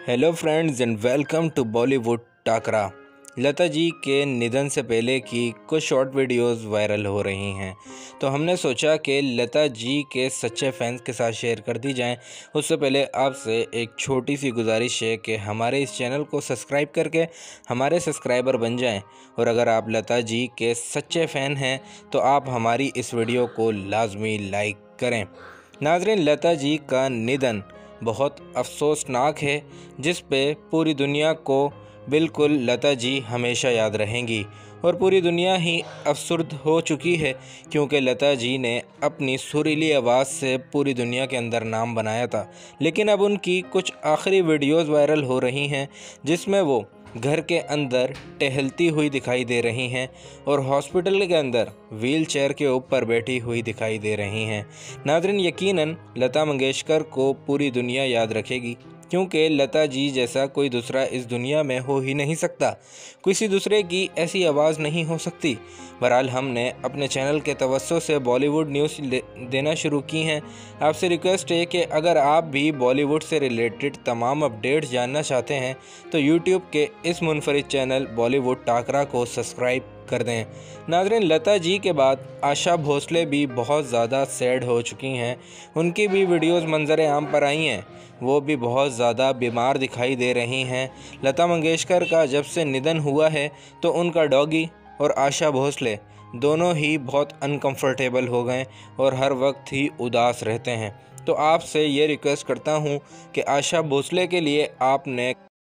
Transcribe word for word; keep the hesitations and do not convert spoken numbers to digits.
Hello friends and welcome to Bollywood टाकरा। लता जी के निधन से पहले की कुछ शॉर्ट वीडियोस वायरल हो रही हैं, तो हमने सोचा कि लता जी के सच्चे फैंस के साथ शेयर कर दी जाएं। उससे पहले आपसे एक छोटी सी गुजारिश है कि हमारे इस चैनल को सब्सक्राइब करके हमारे सब्सक्राइबर बन जाएं, और अगर आप लता जी के सच्चे फ़ैन हैं तो आप हमारी इस वीडियो को लाजमी लाइक करें। नाज़रीन, लता जी का निधन बहुत अफसोसनाक है, जिस पे पूरी दुनिया को बिल्कुल लता जी हमेशा याद रहेंगी, और पूरी दुनिया ही अफसुर्द हो चुकी है, क्योंकि लता जी ने अपनी सुरीली आवाज़ से पूरी दुनिया के अंदर नाम बनाया था। लेकिन अब उनकी कुछ आखिरी वीडियोज़ वायरल हो रही हैं, जिसमें वो घर के अंदर टहलती हुई दिखाई दे रही हैं और हॉस्पिटल के अंदर व्हील चेयर के ऊपर बैठी हुई दिखाई दे रही हैं। नाज़रीन, यकीनन लता मंगेशकर को पूरी दुनिया याद रखेगी, क्योंकि लता जी जैसा कोई दूसरा इस दुनिया में हो ही नहीं सकता। किसी दूसरे की ऐसी आवाज़ नहीं हो सकती। बहरहाल, हमने अपने चैनल के तवज्जो से बॉलीवुड न्यूज़ देना शुरू की हैं। आपसे रिक्वेस्ट है कि अगर आप भी बॉलीवुड से रिलेटेड तमाम अपडेट्स जानना चाहते हैं तो यूट्यूब के इस मुनफरिद चैनल बॉलीवुड टाकरा को सब्सक्राइब कर दें। नाज़रीन, लता जी के बाद आशा भोसले भी बहुत ज़्यादा सैड हो चुकी हैं। उनकी भी वीडियोस मंजर आम पर आई हैं। वो भी बहुत ज़्यादा बीमार दिखाई दे रही हैं। लता मंगेशकर का जब से निधन हुआ है तो उनका डॉगी और आशा भोसले दोनों ही बहुत अनकंफर्टेबल हो गए और हर वक्त ही उदास रहते हैं। तो आपसे ये रिक्वेस्ट करता हूँ कि आशा भोसले के लिए आपने